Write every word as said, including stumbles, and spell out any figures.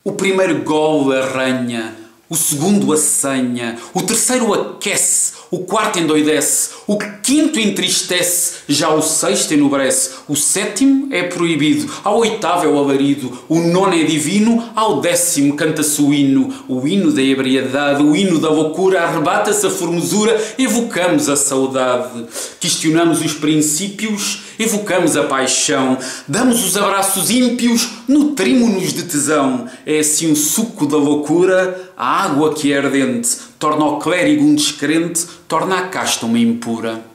O primeiro golo arranha, o segundo assanha, o terceiro aquece, o quarto endoidece, o quinto entristece, já o sexto enobrece, o sétimo é proibido, ao oitavo é o alarido, o nono é divino, ao décimo canta-se o hino, o hino da ebriedade, o hino da loucura, arrebata-se a formosura, evocamos a saudade, questionamos os princípios, evocamos a paixão, damos os abraços ímpios, nutrimos-nos de tesão, é assim o suco da loucura, a água que é ardente, torna o clérigo um descrente, torna a casta uma impura.